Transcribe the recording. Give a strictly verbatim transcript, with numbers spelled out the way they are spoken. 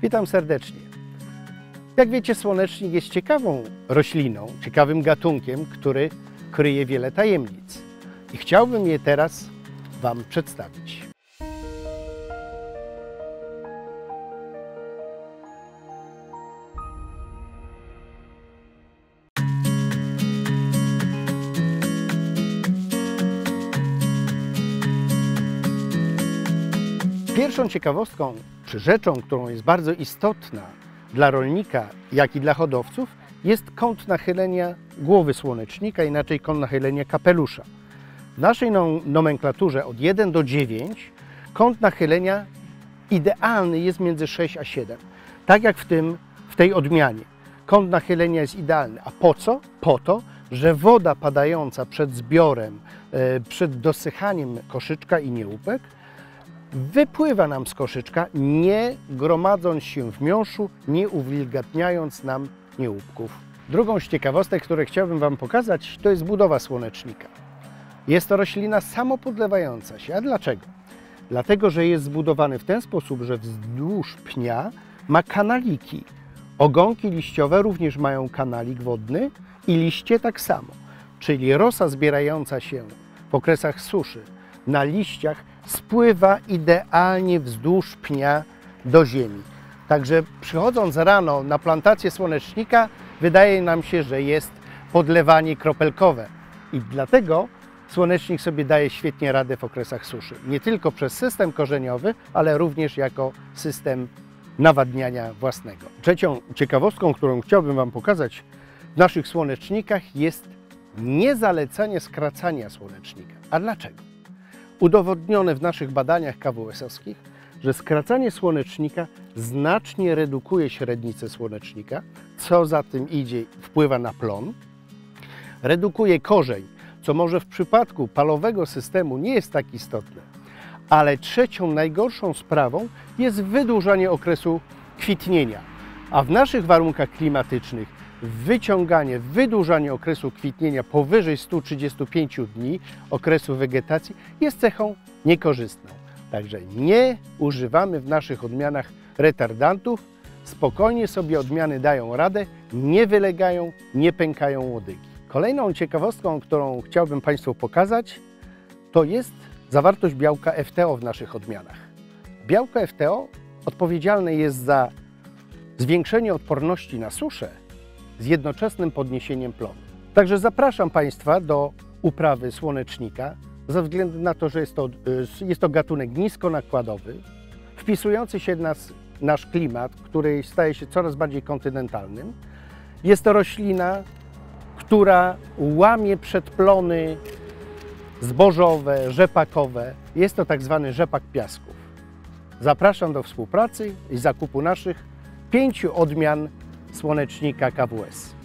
Witam serdecznie. Jak wiecie, słonecznik jest ciekawą rośliną, ciekawym gatunkiem, który kryje wiele tajemnic. I chciałbym je teraz Wam przedstawić. Pierwszą ciekawostką, czy rzeczą, którą jest bardzo istotna dla rolnika, jak i dla hodowców, jest kąt nachylenia głowy słonecznika, inaczej kąt nachylenia kapelusza. W naszej nomenklaturze od jeden do dziewięciu kąt nachylenia idealny jest między sześć a siedem. Tak jak w, tym, w tej odmianie. Kąt nachylenia jest idealny. A po co? Po to, że woda padająca przed zbiorem, przed dosychaniem koszyczka i niełupek wypływa nam z koszyczka, nie gromadząc się w miąższu, nie uwilgotniając nam niełupków. Drugą z ciekawostek, które chciałbym Wam pokazać, to jest budowa słonecznika. Jest to roślina samopodlewająca się. A dlaczego? Dlatego, że jest zbudowany w ten sposób, że wzdłuż pnia ma kanaliki. Ogonki liściowe również mają kanalik wodny i liście tak samo. Czyli rosa zbierająca się w okresach suszy na liściach spływa idealnie wzdłuż pnia do ziemi. Także przychodząc rano na plantację słonecznika, wydaje nam się, że jest podlewanie kropelkowe. I dlatego słonecznik sobie daje świetnie radę w okresach suszy. Nie tylko przez system korzeniowy, ale również jako system nawadniania własnego. Trzecią ciekawostką, którą chciałbym Wam pokazać w naszych słonecznikach, jest niezalecanie skracania słonecznika. A dlaczego? Udowodnione w naszych badaniach K W S-owskich, że skracanie słonecznika znacznie redukuje średnicę słonecznika, co za tym idzie, wpływa na plon, redukuje korzeń, co może w przypadku palowego systemu nie jest tak istotne, ale trzecią najgorszą sprawą jest wydłużanie okresu kwitnienia, a w naszych warunkach klimatycznych wyciąganie, wydłużanie okresu kwitnienia powyżej stu trzydziestu pięciu dni okresu wegetacji jest cechą niekorzystną. Także nie używamy w naszych odmianach retardantów, spokojnie sobie odmiany dają radę, nie wylegają, nie pękają łodygi. Kolejną ciekawostką, którą chciałbym Państwu pokazać, to jest zawartość białka F T O w naszych odmianach. Białko F T O odpowiedzialne jest za zwiększenie odporności na suszę z jednoczesnym podniesieniem plonu. Także zapraszam Państwa do uprawy słonecznika, ze względu na to, że jest to, jest to gatunek niskonakładowy, wpisujący się w nas, nasz klimat, który staje się coraz bardziej kontynentalnym. Jest to roślina, która łamie przedplony zbożowe, rzepakowe. Jest to tak zwany rzepak piasków. Zapraszam do współpracy i zakupu naszych pięciu odmian słonecznika K W S.